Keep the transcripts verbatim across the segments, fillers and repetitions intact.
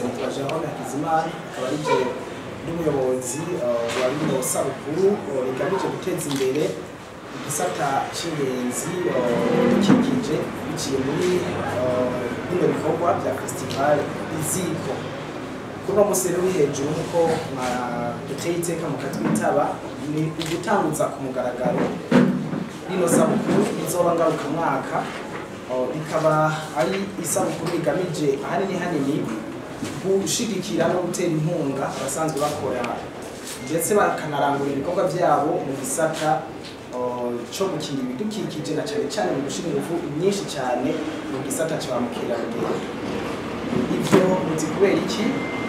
nitwa Jean Hakizimana akaba ari je n'umuyobozi wa bino sabukuru rigamije guteza imbere igisata cy'ingenzi kikije biciye muri bino bikorwa bya festival iziko kuno musero uri hejuru nkuko duteye iteka mu katwitaba ni ugutanguza ku mugaragaro rino sabukuru izoba ngaruka mwaka bikaba ari isabukuru rigamije ahanini hanini gushigikira no gutera inkunga abasanzwe bakora ndetse bakanarangura ibikorwa byabo mu gisata cyo gukingira ibidukikije na cyane cyane mu gushira ingufu nyinshi cyane mu gisata cya mukerarugendo. Ibyo muzi kubera iki?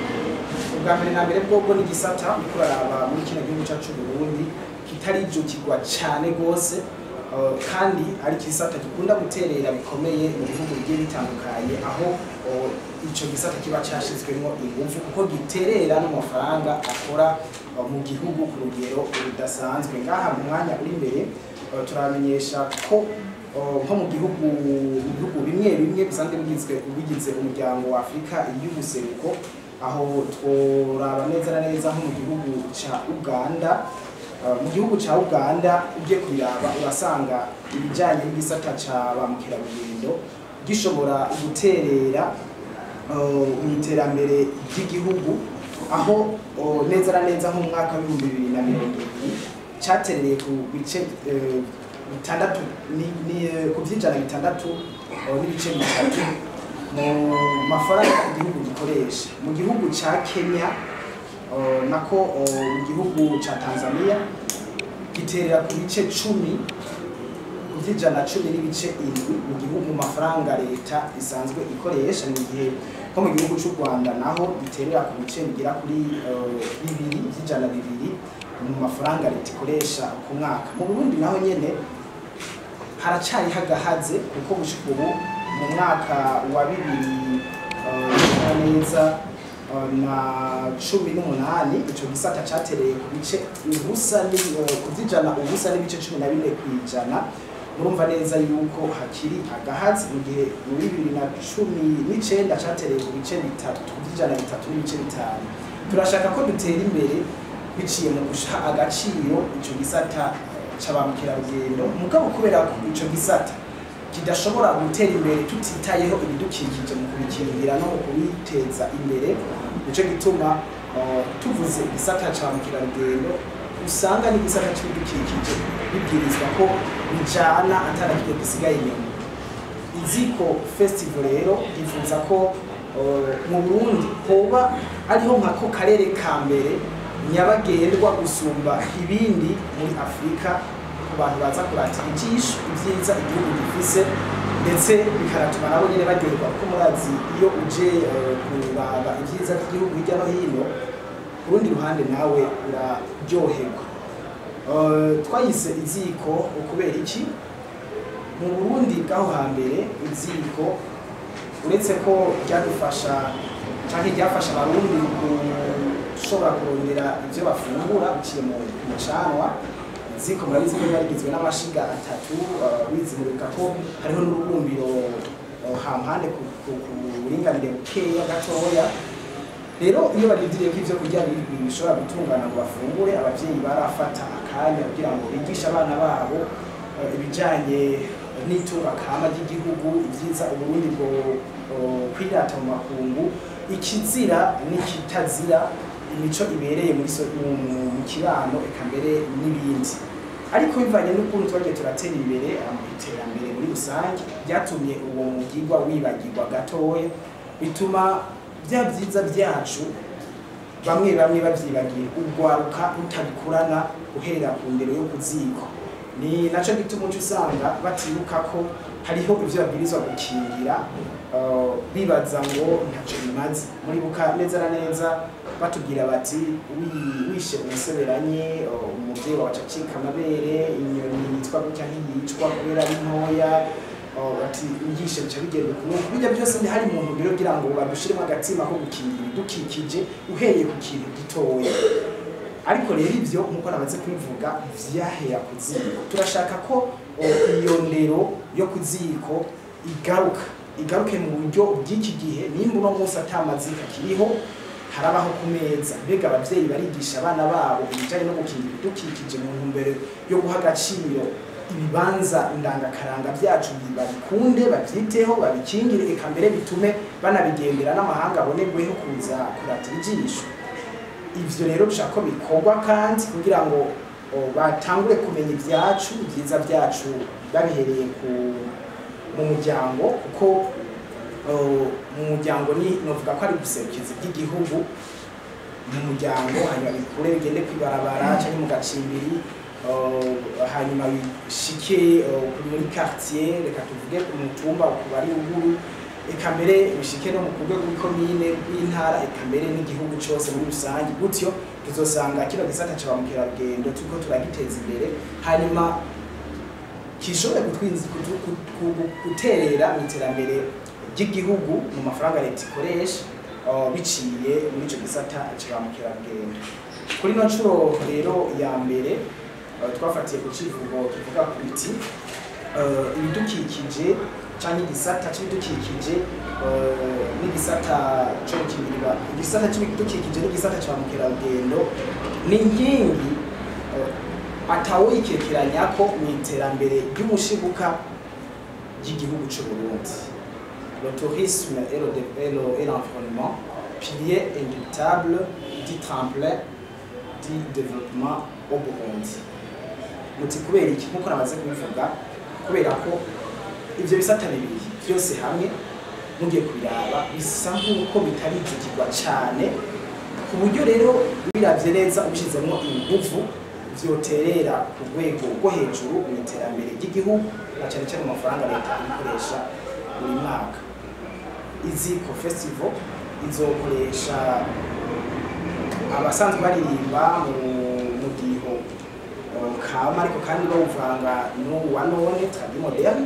Ubwa mbere na mbere bwobwo ni gisata kuraraba muri kino gihugu cyacu Burundi kitari jo kigwa cyane gose kandi ari kisata gikunda guterera bikomeye mu bihugu bigiye bitandukanye aho ico gisata kiba cyashizwemo ingufu kuko giterera n'amafaranga akora mu gihugu ku rugero rudasanzwe. Ngaha mu mwanya uri imbere turamenyesha ko nko mu gihugu bihugu bimwe bimwe bisanzwe bigizwe bigize umuryango wa Afrika y'ubuseruko aho tworaba neza na neza nko mu gihugu ca Uganda. Mu gihugu ca Uganda uje kubiraba urasanga ibijanye n'igisata ca ba mukerarugendo gishobora guterera mu iterambere ry'igihugu aho neza na neza nko mu mwaka wa bibiri na mirongo ibiri cyaterereye ku bice bitandatu ni ku by'ijana bitandatu n'ibice bitatu mu mafaranga igihugu gikoresha. Mu gihugu ca Kenya nako mu gihugu ca Tanzania giterera ku bice cumi kujijana cumi n'ibice indwi mu gihugu mu mafaranga leta isanzwe ikoresha. Mu gihe ko mu gihugu cy'u Rwanda naho giterera ku bice bigira kuri bibiri by'ijana bibiri mu mafaranga leta ikoresha ku mwaka. Mu Burundi naho nyene haracari hagahaze kuko bushikubu mu mwaka wa bibiri neza na cumi n'umunani ico gisata cyatereye ku bice ubusa kuzijana ubusa n'ibice cumi na bine kwijana. Murumva neza yuko hakiri agahazi mu gihe mu bibiri na cumi n'icenda cyatereye ku bice bitatu kuzijana bitatu n'ibice bitanu. Turashaka ko dutera imbere biciye mu gusha agaciro ico gisata c'abamukerarugendo mugabo kubera ko ico gisata kidashobora gutera imbere tutitayeho ibidukikije mu kubikingira no kubiteza imbere. Nico gituma tuvuze igisata ca mukerarugendo usanga ni igisata cy'ibidukikije bibwirizwa ko bijana atarakiye gisigaye inyuma. Iziko festival rero yifuza ko mu Burundi hoba ariho nkako karere ka mbere nyabagendwa gusumba ibindi muri Afrika ku bantu baza kurata ijisho ibyiza igihugu gifise ndetse bikaratuma nabo nyene bagerwa ko murazi iyo uje kuraba ibyiza by'igihugu hirya no hino urundi ruhande nawe uraryoherwa. Twayise iziko ukubera iki? Mu Burundi bwaho hambere iziko uretse ko ryadufasha cyangwa ryafasha abarundi gushobora kurondera ibyo bafungura biciye mu mucanwa. Iziko murabizi ko yarigizwe n'amashiga atatu bizimurika ko hariho n'urubumbiro hampande ku buringanire bukeya gatoya. Rero iyo barindiriye ko ivyo kurya bishobora gutungana ngo bafungure abavyeyi barafata akanya kugira ngo bigishe abana babo ibijanye n'itunga kama ry'igihugu ivyiza Uburundi bwo kwirata mu makungu ikizira n'ikitazira imico ibereye muri mu kibano eka mbere n'ibindi. Ariko bivanye n'ukuntu twagiye turatera imbere mu iterambere muri rusange byatumye uwo mugirwa wibagirwa gatoya bituma bya byiza byacu bamwe bamwe bavyibagiye ugwaruka utabikurana uhera ku ndero yo kuziko. Ni naco gituma usanga batiruka ko hariho ivyo babwirizwa gukingira bibaza ngo ntaco bimaze. Muri buka neza na neza batubwira bati wishe umuseberanye umuvyeyi wawe acika amabere inyoni yitwa gutya ntiyicwa kubera ari ntoya bati ugishe bica bigenda kunuko bijya byose ni hari umuntu biro kugira ngo badushiremo agatima ko gukingira ibidukikije uheye ku kintu gitoya. Ariko rero ivyo nkuko nabaze kwivuga vyahera kuziko turashaka ko iyo ndero yo kuziko igaruka igaruke mu buryo bw'iki gihe nimba uno munsi atamazika kiriho harabaho ku meza mbega abavyeyi barigisha abana babo ibijanye no gukingira ibidukikije mu ntumbero yo guha agaciro ibibanza ndangakaranga byacu babikunde bavyiteho babikingire eka mbere bitume banabigendera n'amahanga abonerweho kuza kuratira ijisho. Ivyo rero bishaka ko bikorwa kandi kugira ngo batangure kumenya ibyacu byiza byacu babihereye ku mu muryango kuko mu muryango ni novuga ko ari guserukiza by'igihugu mu muryango hanyuma bikure bigende kwibarabara cyangwa mu gacimbiri hanyuma bishike muri quartier reka tuvuge ku mutumba ku bari ruguru eka mbere bishike no mu rwego rw'ikomine y'intara eka mbere n'igihugu cyose muri rusange gutyo tuzosanga kino gisata cya bamukerarugendo turiko turagiteza imbere hanyuma kishobora gutwinza guterera mu iterambere ry'igihugu mu mafaranga leta ikoresha biciye muri ico gisata cya bamukerarugendo. Kuri no ncuro rero ya mbere twafatiye ku kivugo kivuga ku biti ibidukikije cyangwa igisata cy'ibidukikije n'igisata cyo gukingira igisata cy'ibidukikije n'igisata cya bamukerarugendo ni inkingi atawikekeranya ko mu iterambere ry'umushibuka ry'igihugu cy'u Burundi. Le tourisme et l'environnement, pilier indubitable du tremplin du développement au Burundi. Muti kubera iki nkuko namaze kubivuga kubera ko ivyo bisata bibiri byose hamwe mugiye kubiraba bisa nkuko bitarigirwa cyane ku buryo rero biravye neza ubishizemo ingufu vyoterera ku rwego rwo hejuru mu iterambere ry'igihugu na cyane cyane mu mafaranga leta ikoresha buri mwaka. Iziko festival izokoresha abasanzwe baririmba mu mudiho kama ariko kandi bawuvanga n'ubu wa none tradi moderne.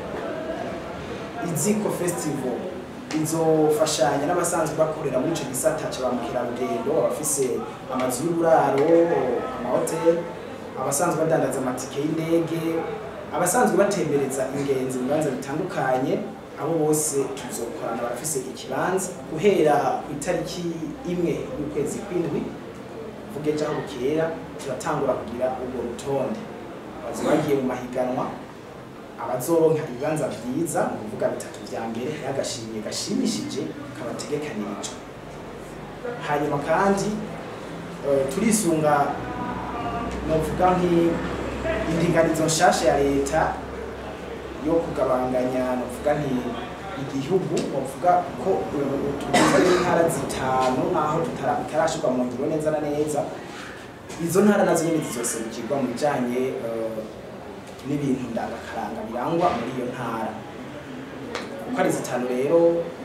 Iziko festival izofashanya n'abasanzwe bakorera muri ico gisata cya bamukerarugendo abafise amazu y'uburaro amahoteli abasanzwe badandaza amatike y'indege abasanzwe batembereza ingenzi mu bibanza bitandukanye abo bose tuzokorana barafise ikibanza guhera ku itariki imwe y'ukwezi kw'indwi vuge jaho bukera turatangura kugira ubwo rutonde bagiye mu mahiganwa abazoronka ibibanza byiza mu kuvuga bitatu vya mbere yagashimye gashimishije kabategekanirije. Hanyuma kandi uh, turisunga no vuga nki indinganizo nshasha ya leta yo kugabanganya no vuga nti igihugu no vuga ko tugize intara zitanu naho tutarashirwa mu ngiro neza na neza izo ntara nazo nyine zizoserukirwa mu bijanye uh, n'ibintu ndangakaranga birangwa muri iyo ntara uko ari zitanu rero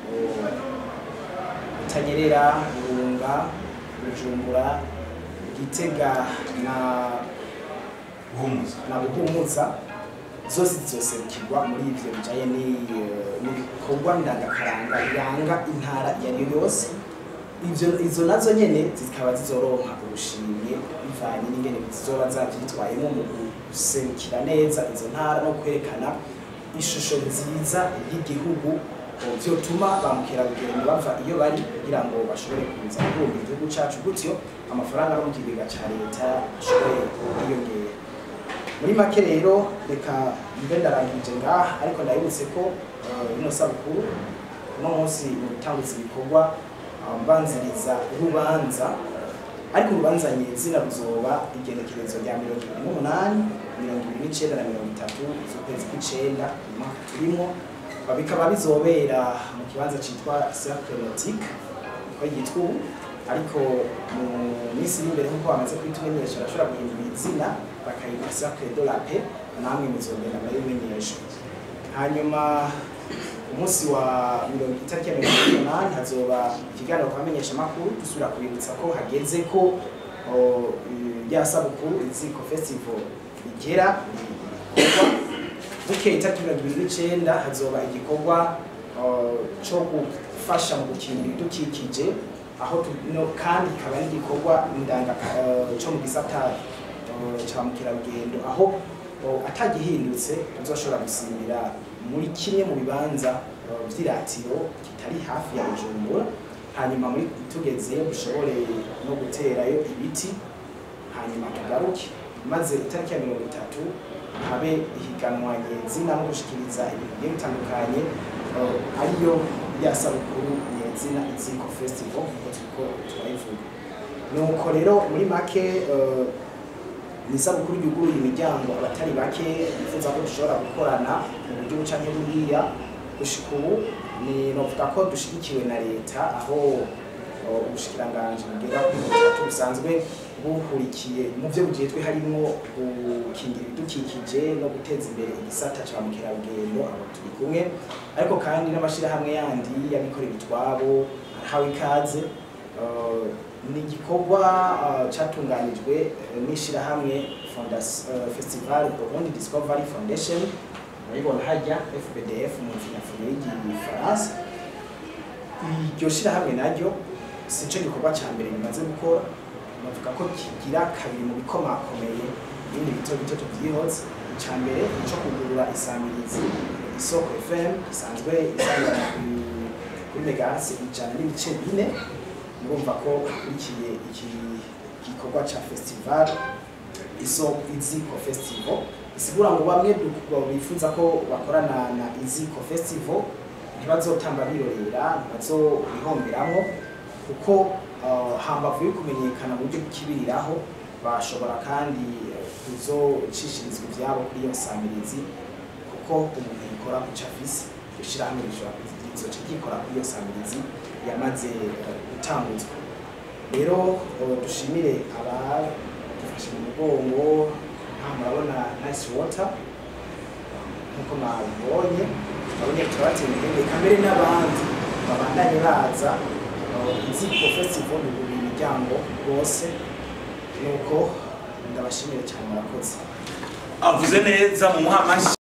Tanyerera Burunga Bujumbura Gitega na Buhumuza na Buhumuza zose zizoserukirwa muri ivyo bijaye n'ibikorwa ndangakaranga biranga intara yari yose. Ivyo izo nazo nyene zikaba zizoronka ubushimye bivanye n'ingene zizoba zavyitwayemo mu guserukira neza izo ntara no kwerekana ishusho nziza y'igihugu vyotuma bamukerarugendo bava iyo bari kugira ngo bashobore kuza kubumba igihugu cacu gutyo amafaranga no mu kigega ca leta ashobore kwiyongera. Muri make rero reka mbe ndarangije ngaha ariko ndabibutse ko ino sabukuru uno munsi mu gutangutsa ibikorwa mbanziriza urubanza ariko urubanza nyezina ruzoba igenekerezo rya mirongo ibiri n'umunani mirongo ibiri n'icenda na mirongo itatu z'ukwezi kw'icenda umwaka turimo bikaba bizobera mu kibanza citwa Cercle Nautique ko yitwa ubu ariko mu minsi y'imbere nk'uko bamaze kwitumenyesha barashobora guhindura izina bakayita Cercle de la Paix namwe muzogenda murabimenyesha. Hanyuma umunsi wa mirongo itariki ya mirongo umunani hazoba ikiganiro kubamenyesha amakuru dusubira kubibutsa ko hageze ko ya sabukuru Iziko Festival igera bukeye itariki mirongo ibiri n'icenda hazoba igikorwa cyo gufasha mu gukingira ibidukikije aho kandi ikaba ari igikorwa ndanga cyo mu gisata cya mukerarugendo aho atagihindutse tuzoshobora gusimbira muri kimwe mu bibanza vy'iratiro kitari hafi ya Bujumbura, hanyuma muri tugezeyo dushobore no guterayo ibiti hanyuma tugaruke, maze itariki ya mirongo itatu habe ihiganwa nyezina no gushikiriza ibintu bigiye bitandukanye ariyo ya sabukuru nyezina Iziko Festival nkuko turiko turayivuga. Nuko rero muri make ni isabukuru yuguruye imiryango abatari bake bifuza ko dushobora gukorana mu buryo bucanke buriya. Gushika ubu ni novuga ko dushigikiwe na leta, aho ubushikiranganje bugera kuri butatu busanzwe buhurikiye mu byo bujejwe harimo gukingira ibidukikije no guteza imbere igisata ca mukerarugendo, abo turi kumwe, ariko kandi n'amashirahamwe yandi y'abikorera utwabo arahawe ikaze. Ni igikorwa catunganijwe n'ishirahamwe Festival Burundi Discovery Foundation, muribona hajya F B D F mu mfunyafunyo y'igifaransa. Iryo shirahamwe naryo sico gikorwa ca mbere bimaze gukora, bavuga ko kigira kabiri mu bikomakomeye ibindi bito bito tuvyihoze. Ica mbere ico kugurura isamirizi Isoko F M isanzwe isangana kuri megahertz ijana n'ibice bine. Murumva ko ikiriye iki gikorwa ca festival Isoko Iziko Festival, isigura ngo bamwe bifuza ko bakorana na Iziko Festival ntibazotamba birorera, ntibazobihomberamwo, kuko hambavu yo kumenyekana mu buryo bw'ikibiriraho bashobora kandi kuzocishiririzwa ivyabo kuri iyo samirizi, kuko umuntu yikora ku cafisi ishirahamwe rishobora kuzoca ryikora kuri iyo samirizi yamaze gutanguzwa. Rero dushimire abadufashe mu mugongo, nta murabona Nice Water nkuko mwabibonye, abonye turabateye intege, kamere n'abandi babandanye baza. Iziko Festival yuguruye imiryango bose, nuko ndabashimire cyane murakoze. Avuze neza mu muhamashi.